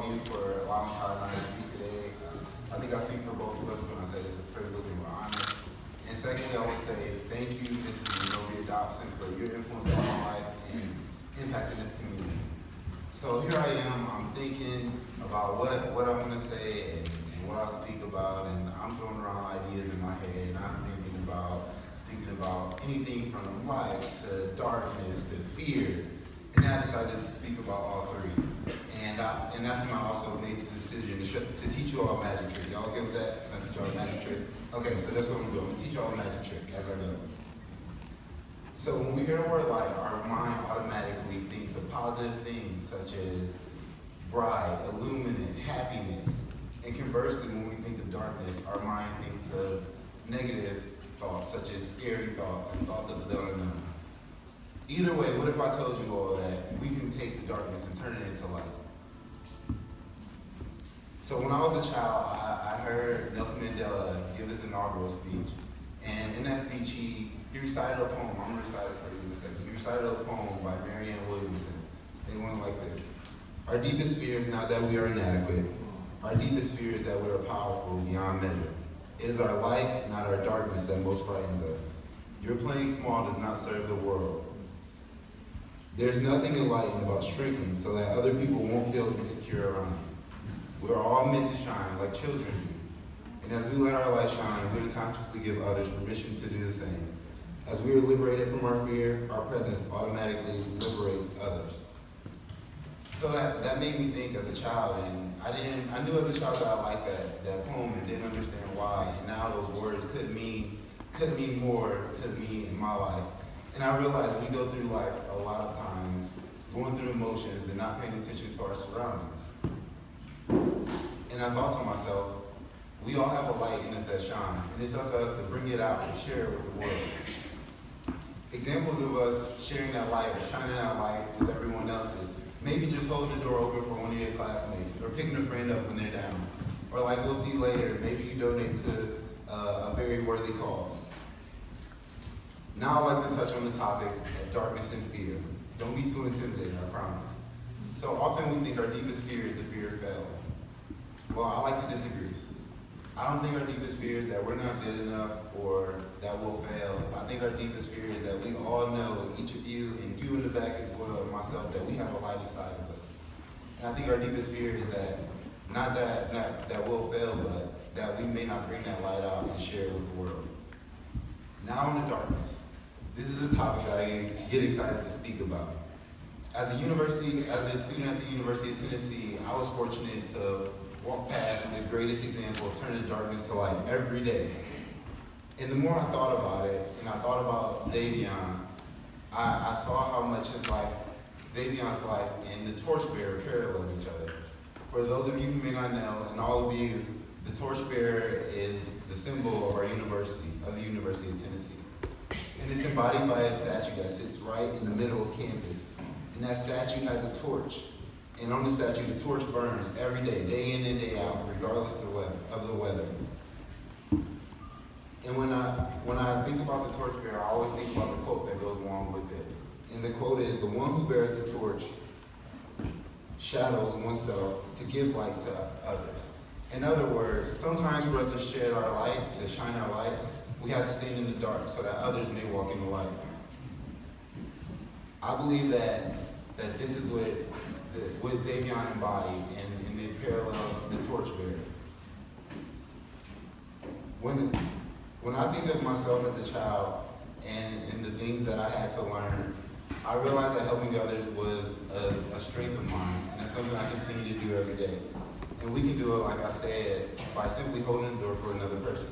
of you for allowing Todd and I to speak today. I think I speak for both of us when I say it's a privilege and an honor. And secondly, I would say thank you, Mrs. LaTroy Dobson, for your influence on my life and impact in this community. So here I am, I'm thinking about what I'm going to say and what I'll speak about, and I'm throwing around ideas in my head, and I'm speaking about anything from light to darkness to fear, and I decided to speak about all three. And that's when I also made the decision to teach you all a magic trick. Y'all okay with that? Can I teach y'all a magic trick? Okay, so that's what I'm doing. I'm going to teach y'all a magic trick as I go. So when we hear the word light, our mind automatically thinks of positive things such as bright, illuminate, happiness. And conversely, when we think of darkness, our mind thinks of negative thoughts such as scary thoughts and thoughts of the unknown. Either way, what if I told you all that we can take the darkness and turn it into light? So when I was a child, I heard Nelson Mandela give his inaugural speech. And in that speech, he recited a poem. I'm going to recite it for you in a second. He recited a poem by Marianne Williamson. They went like this. Our deepest fear is not that we are inadequate. Our deepest fear is that we are powerful beyond measure. It is our light, not our darkness, that most frightens us. Your playing small does not serve the world. There's nothing enlightened about shrinking so that other people won't feel insecure around you. We are all meant to shine like children do. And as we let our light shine, we unconsciously give others permission to do the same. As we are liberated from our fear, our presence automatically liberates others. So that made me think as a child, and I knew as a child that I liked that poem and didn't understand why. And now those words could mean more to me in my life. And I realized we go through life a lot of times going through emotions and not paying attention to our surroundings. And I thought to myself, we all have a light in us that shines, and it's up to us to bring it out and share it with the world. Examples of us sharing that light or shining that light with everyone else is maybe just holding the door open for one of your classmates, or picking a friend up when they're down. Or like we'll see later, maybe you donate to a very worthy cause. Now I'd like to touch on the topics of darkness and fear. Don't be too intimidated, I promise. So often we think our deepest fear is the fear of failing. Well, I like to disagree. I don't think our deepest fear is that we're not good enough or that we'll fail. I think our deepest fear is that we all know, each of you, and you in the back as well, and myself, that we have a light inside of us. And I think our deepest fear is that, not that we'll fail, but that we may not bring that light out and share it with the world. Now on the darkness. This is a topic that I get excited to speak about. As a student at the University of Tennessee, I was fortunate to walk past the greatest example of turning darkness to light every day. And the more I thought about it, and I thought about Zaevion, I saw how much Zaevion's life and the torchbearer paralleled each other. For those of you who may not know, and all of you, the torchbearer is the symbol of our university, of the University of Tennessee. And it's embodied by a statue that sits right in the middle of campus. And that statue has a torch. And on the statue, the torch burns every day, day in and day out, regardless of the weather. And when I think about the torchbearer, I always think about the quote that goes along with it. And the quote is, "The one who beareth the torch shadows oneself to give light to others." In other words, sometimes for us to shed our light, to shine our light, we have to stand in the dark so that others may walk in the light. I believe that this is what Zaevion embodied, and it parallels the torchbearer. When I think of myself as a child and the things that I had to learn, I realized that helping others was a strength of mine, and it's something I continue to do every day. And we can do it, like I said, by simply holding the door for another person.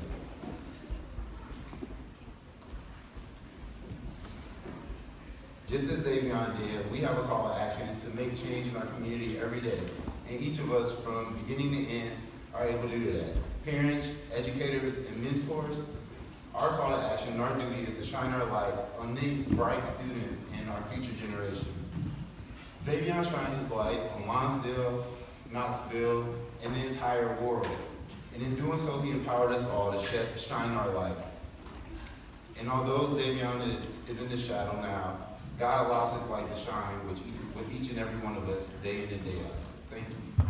Just as Zaevion did, we have a call to action to make change in our community every day. And each of us, from beginning to end, are able to do that. Parents, educators, and mentors, our call to action and our duty is to shine our lights on these bright students and our future generation. Zaevion shined his light on Lonsdale, Knoxville, and the entire world. And in doing so, he empowered us all to shine our light. And although Zaevion is in the shadow now, God allows his light to shine with each and every one of us day in and day out. Thank you.